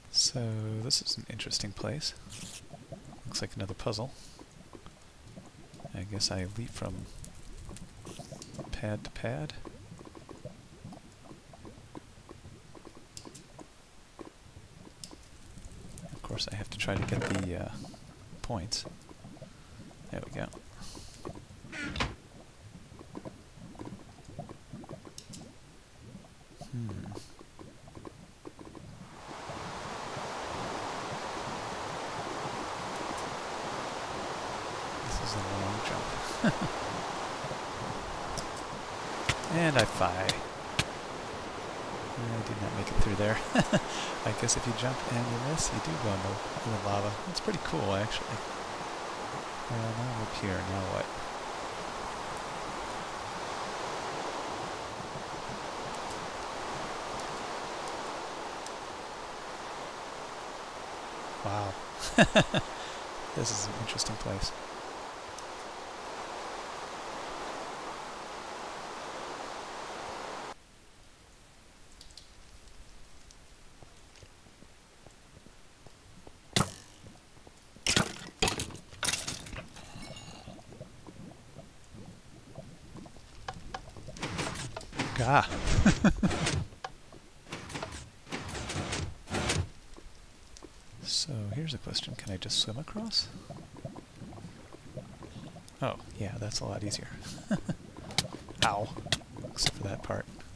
So this is an interesting place. Looks like another puzzle. I guess I leap from pad to pad. Of course I have to try to get the points. There we go. This is a long jump. And I fly. I did not make it through there. I guess if you jump and you miss, you do go in the lava. It's pretty cool, actually. Well, now I'm up here. Now what? Wow. This is an interesting place. Ah. So here's a question. Can I just swim across? Oh, yeah, that's a lot easier. Ow. Except for that part.